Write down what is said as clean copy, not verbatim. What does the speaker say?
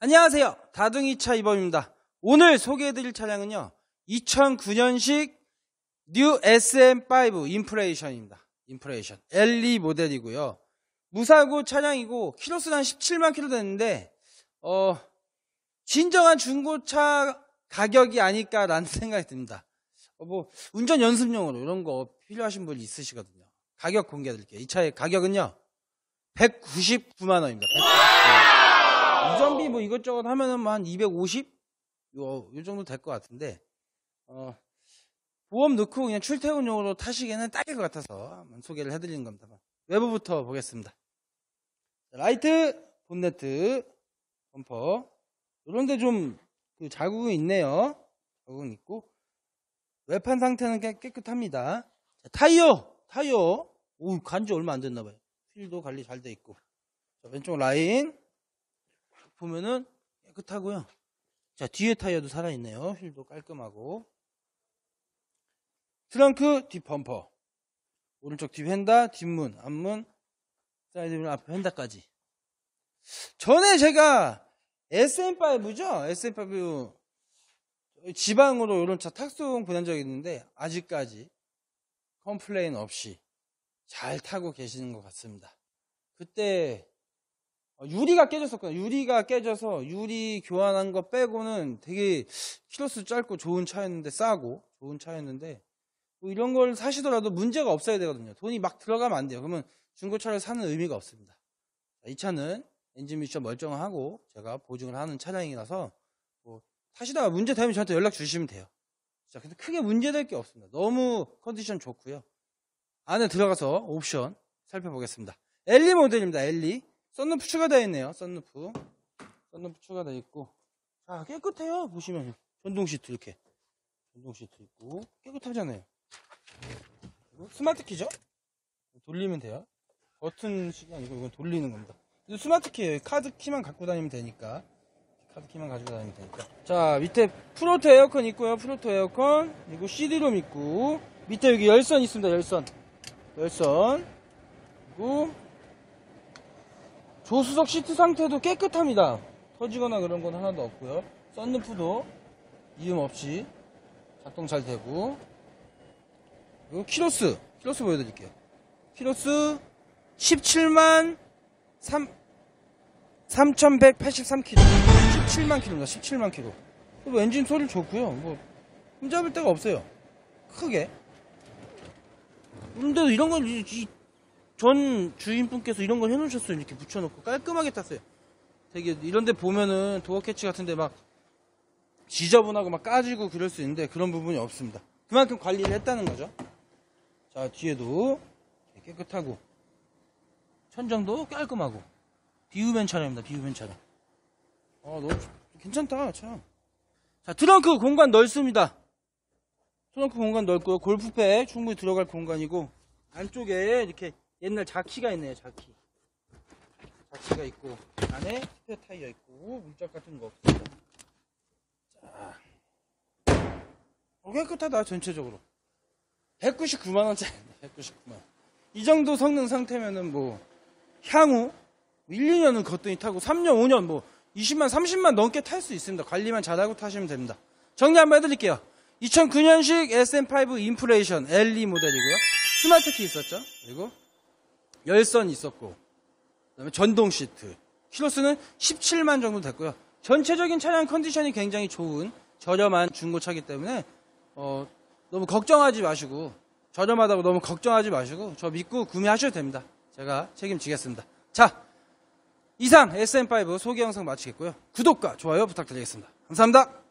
안녕하세요. 다둥이차 이범입니다. 오늘 소개해드릴 차량은요, 2009년식 뉴 SM5 인프레이션입니다. 인프레이션 LE 모델이고요. 무사고 차량이고 키로수는 한 17만 킬로 됐는데 진정한 중고차 가격이 아닐까라는 생각이 듭니다. 운전 연습용으로 이런 거 필요하신 분 있으시거든요. 가격 공개해드릴게요. 이 차의 가격은요 199만 원입니다. 199만. 이전비 뭐 이것저것 하면은 한 250? 요 정도 될 것 같은데 보험 넣고 그냥 출퇴근용으로 타시기에는 딱일 것 같아서 한번 소개를 해드리는 겁니다. 외부부터 보겠습니다. 라이트, 본네트, 범퍼 이런데 좀 자국이 있네요. 자국은 있고 외판 상태는 깨끗합니다. 자, 타이어 오, 간지 얼마 안 됐나봐요. 휠도 관리 잘 돼 있고. 자, 왼쪽 라인 보면은 깨끗하고요. 자, 뒤에 타이어도 살아있네요. 휠도 깔끔하고. 트렁크 뒷 범퍼, 오른쪽 뒷 휀다, 뒷문, 앞문, 사이드문, 앞 휀다까지. 전에 제가 SM5죠? SM5 지방으로 이런 차 탁송 보낸 적이 있는데 아직까지 컴플레인 없이 잘 타고 계시는 것 같습니다. 그때 유리가 깨졌었거든요. 유리가 깨져서 유리 교환한 거 빼고는 되게 키로수 짧고 좋은 차였는데, 싸고 좋은 차였는데 뭐 이런 걸 사시더라도 문제가 없어야 되거든요. 돈이 막 들어가면 안 돼요. 그러면 중고차를 사는 의미가 없습니다. 이 차는 엔진 미션 멀쩡하고 제가 보증을 하는 차량이라서 뭐 타시다가 문제 되면 저한테 연락 주시면 돼요. 자, 근데 크게 문제될 게 없습니다. 너무 컨디션 좋고요. 안에 들어가서 옵션 살펴보겠습니다. LE 모델입니다. LE. 썬루프 추가되어 있네요. 썬루프 추가되어 있고. 자, 깨끗해요. 보시면 전동 시트 이렇게 전동 시트 있고 깨끗하잖아요. 그리고 스마트 키죠? 돌리면 돼요. 버튼식이 아니고 이건 돌리는 겁니다. 스마트 키예요. 카드 키만 갖고 다니면 되니까. 카드 키만 가지고 다니면 되니까. 자, 밑에 프로토 에어컨 있고요. 프로토 에어컨. 그리고 CD롬 있고. 밑에 여기 열선 있습니다. 열선. 그리고 조수석 시트 상태도 깨끗합니다. 터지거나 그런 건 하나도 없고요. 썬루프도 이음 없이 작동 잘 되고. 그리고 키로수 보여드릴게요. 키로수 17만 3,183km. 17만 km입니다. 17만 km. 그리고 엔진 소리 좋고요. 뭐 흠잡을 데가 없어요. 크게. 그런데도 이런 걸 전 주인분께서 이런 걸 해놓으셨어요. 이렇게 붙여놓고 깔끔하게 탔어요. 되게 이런데 보면은 도어 캐치 같은데 막 지저분하고 막 까지고 그럴 수 있는데 그런 부분이 없습니다. 그만큼 관리를 했다는 거죠. 자, 뒤에도 깨끗하고 천정도 깔끔하고 비우벤 차량입니다. 비우벤 차량. 너무 괜찮다 차. 자, 트렁크 공간 넓습니다. 트렁크 공간 넓고요. 골프백 충분히 들어갈 공간이고 안쪽에 이렇게 옛날 자키가 있네요. 자키가 있고 안에 스페어 타이어 있고 물짝 같은 거 없습니다. 자, 깨끗하다. 전체적으로 199만원짜리. 199만원. 이 정도 성능 상태면은 뭐 향후 1, 2년은 거뜬히 타고 3년, 5년 뭐 20만, 30만 넘게 탈 수 있습니다. 관리만 잘하고 타시면 됩니다. 정리 한번 해드릴게요. 2009년식 SM5 인프레이션 LE 모델이고요. 스마트 키 있었죠. 그리고 열선 있었고, 그다음에 전동 시트. 키로수는 17만 정도 됐고요. 전체적인 차량 컨디션이 굉장히 좋은 저렴한 중고차이기 때문에 너무 걱정하지 마시고, 저렴하다고 너무 걱정하지 마시고 저 믿고 구매하셔도 됩니다. 제가 책임지겠습니다. 자, 이상 SM5 소개 영상 마치겠고요. 구독과 좋아요 부탁드리겠습니다. 감사합니다.